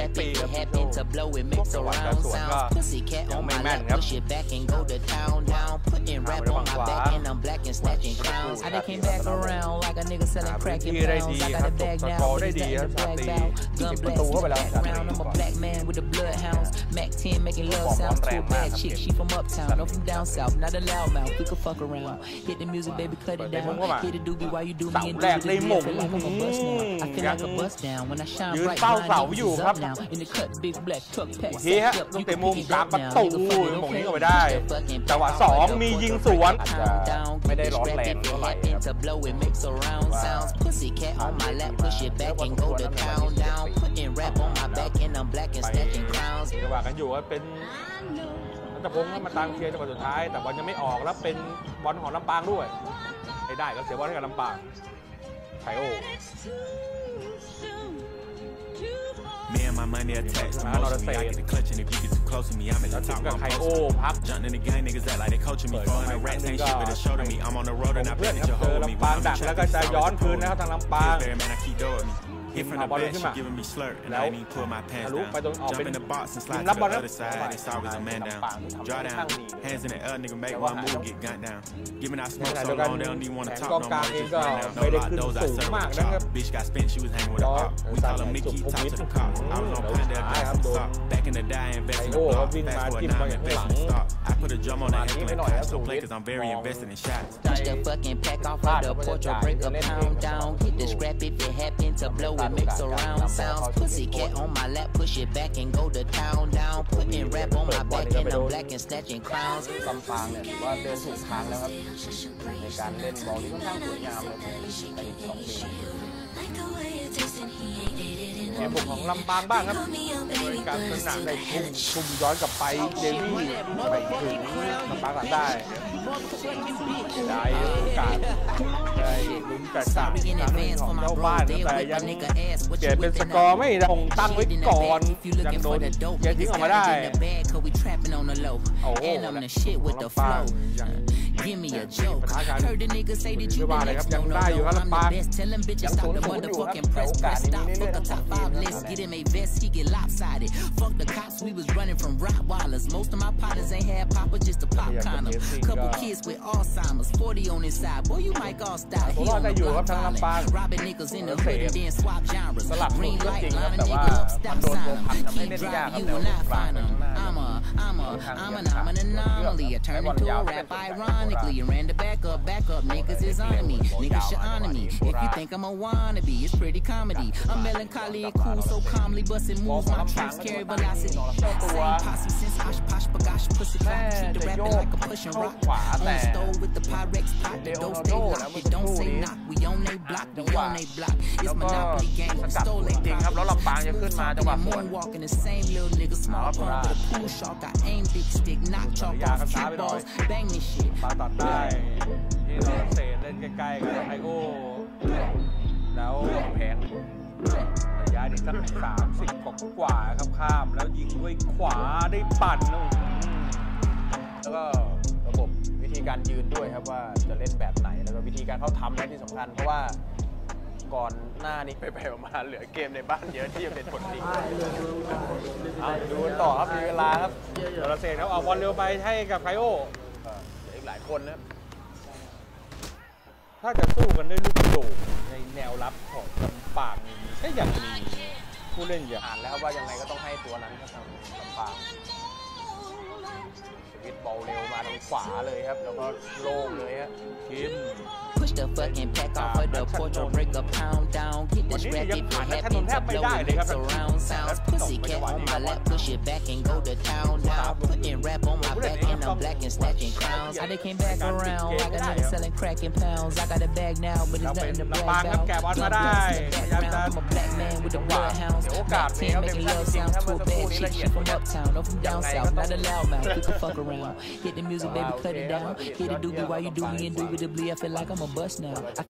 scrap it, it happen to blow it, make surround sounds. Pussycat on my lap, push it back and go to town down. Putting rap on my back and I'm black and snatching crowns. I came back around like a nigga selling crack in pounds. I got a bag now, but it's nothing to brag about. Gun blast in the background, I'm a black man with the bloodhounds. Mac 10 making love sounds to a bad chick, she from uptown, no from down south, not a loudmouth, we could fuck around. Hit the music, baby, cut it down. Hit the doobie while you do me and do it. I feel like I'm a bust now. I feel like a bust down when I shine bright. Niggas is up now. In the cut, big black truck, pack, ทีฮะลูกเตะมุมกลางประตูหม่งนี้เข้าไปได้จังหวะ2มียิงสวนไม่ได้ร้อนแรงเท่าไหร่ครับจังหวะกันอยู่ว่าเป็นนัทพงศ์มาตามเคลียร์จังหวะสุดท้ายแต่บอลยังไม่ออกแล้วเป็นบอลของลำปางด้วยไม่ได้ก็เสียบอลให้กับลำปางไคโอ Me and my money attached to motion me. I get the clutch and if you get too close to me, I'm at the top. I'm posted. Jumping in the game, niggas act like they coaching me. Throwing the racks ain't shit, but it's show to me. I'm on the road and I bet that you're holding me. ลำปางดักแล้วก็จะย้อนคืนนะครับทางลำปาง Man, I keep doing me. Hit from the back, she giving me slurp, and I ain't even pull my pants down. Jump in the box and slide to the other side. It's always a man down. Draw down, hands in the air, nigga make one move, get gunned down. Giving out smoke so long, they don't even wanna talk no more. Just right now, no lock doors, I serve with the chop. Bitch got spent, she was hanging with a pop. We call him Mickey, talk to the cops. I was on Panda, got some salt. Back in the day, I invest in the block. Fast forward now, I'm investing in stock. I put a drum on that ankle and so play, cause I'm very invested in shots. Push the fucking pack off of the porch or break a pound down. Hit the scrap if it happen to blow it, mix around. Sounds pussycat on my lap, push it back and go to town down. Putting rap on my back and I'm black and snatching crowns. ลำปางเนี่ยถือว่าเดินถูกทางแล้วครับในการเล่นบอลที่ค่อนข้างสวยงามเลยใน2 ปีเกมบุกของลำปางบ้างครับโดยการสนับในทุ่มย้อนกลับไปเดวี่ไปถึงลำปางหลังได้โอกาสได้ลุ้นแตกต่างครั้งหนึ่งของเจ้าบ้านแต่ยังเกมเป็นสกอร์ไม่คงตั้งไว้ก่อนยังโดนเกมทิ้งออกมาได้โอ้โหลำปาง Give me a joke. Heard the niggas say that you been next. No, I'm the best. Tell them bitches stop the motherfucking press. Stop. Fuck the top 5 list. Get him a vest, he get lopsided. Fuck the cops, we was running from Rottweilers. Most of my partners ain't had papa, just a pop condom. Couple kids with Alzheimer's, 40 on his side. Boy, you might all style. He on the block violent. Robbing niggas in the hood and then swap genres. Green light, line a nigga up, stop sign him. Keep driving, you will not find him. I'm an anomaly. I turn into a rap ironically and ran the back up, niggas is on me, niggas should honor me. If you think I'm a wannabe, it's pretty comedy. I'm melancholy and cool, so calmly busting moves. My tracks carry velocity. Same posse since Osh Posh Bagosh, pussy clap. Keep the rapping like a pushing rock. On the stove with the Pyrex pot, the dope stay locked. It don't say knock, we on they block, It's Monopoly game, we stole they block. Moonwalking the same little nigga, small pump with a pool shark. I aim big stick, knock chalk off trip balls, bang this shit. ตัดได้ที่เราเซนเล่นใกล้ๆกับไคโอแล้วแพงระยะนี้สัก30 กว่าครับข้ามแล้วยิงด้วยขวาได้ปั่นแล้วก็ระบบวิธีการยืนด้วยครับว่าจะเล่นแบบไหนแล้วก็วิธีการเข้าทำและที่สำคัญเพราะว่าก่อนหน้านี้ไปๆมาเหลือเกมในบ้านเยอะที่จะเป็นผลดีดูต่อครับมีเวลาครับเราเซนเขาเอาบอลเร็วไปให้กับไคโออีกหลายคนนะถ้าจะสู้กันด้วยลูกโด่งในแนวรับของลำปางนี้ก็ยังมีผู้เล่นอย่างอ่านแล้วว่ายังไงก็ต้องให้ตัวนั้นครับทางลำปางสวิตบอลเร็วมาทางขวาเลยครับแล้วก็โล่งเลยฮะทีม Push the fucking pack off of the porch or break a pound down. Get the scrap if it happen to blow it, mix around sounds. Pussycat on my lap, push it back and go to town down. Putting rap on my back and I'm black and snatching crowns. I came back around like a nigga selling crack in pounds. I got a bag now, but it's nothing to brag about. I'm a black man with the bloodhounds. Mac 10 making love sounds to a bad chick. She from uptown, no from down south, not a loudmouth. We can fuck around. Hit the music, baby, cut it down. Hit the doobie while you do me and doobie. I feel like I'm a bust now.